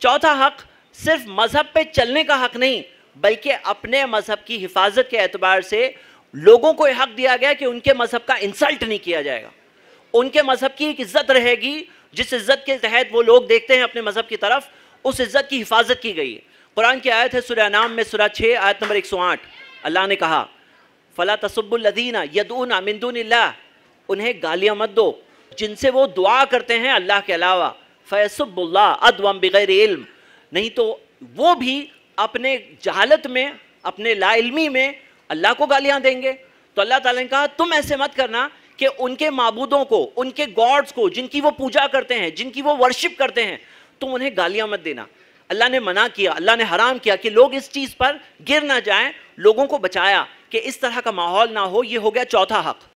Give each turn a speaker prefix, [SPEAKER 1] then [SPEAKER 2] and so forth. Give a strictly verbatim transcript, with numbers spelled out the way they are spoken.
[SPEAKER 1] چوتھا حق صرف مذہب پہ چلنے کا حق نہیں بلکہ اپنے مذہب کی حفاظت کے اعتبار سے لوگوں کو یہ حق دیا گیا کہ ان کے مذہب کا انسلٹ نہیں کیا جائے گا، ان کے مذہب کی ایک عزت رہے گی، جس عزت کے تحت وہ لوگ دیکھتے ہیں اپنے مذہب کی طرف، اس عزت کی حفاظت کی گئی ہے۔ قرآن کی آیت ہے سورہ انعام میں سورہ چھ آیت نمبر ایک سو آٹھ، اللہ نے کہا فَلَا تَسُبُّوا الَّذِينَ يَدْعُونَ مِن دُونِ اللَّهِ، انہیں گالیاں مت دو جن سے وہ دعا کرتے ہیں اللہ کے علاوہ، فَيَسُبُّوا اللَّهَ عَدْوًا بِغَيْرِ علم، نہیں تو وہ بھی اپنے جہالت میں، اپنے لا علمی میں اللہ کو گالیاں دیں گے۔ تو اللہ تعالیٰ نے کہا تم ایسے مت کرنا کہ ان کے معبودوں کو، ان کے گاڈز کو جن کی وہ پوجا کرتے ہیں، جن کی وہ ورشپ کرتے ہیں، تم انہیں گالیاں مت دینا۔ اللہ نے منع کیا، اللہ نے حرام کیا کہ لوگ اس چیز پر گر نہ جائیں، لوگوں کو بچایا کہ اس طرح کا ماحول نہ ہو۔ یہ ہو گیا چوتھا حق۔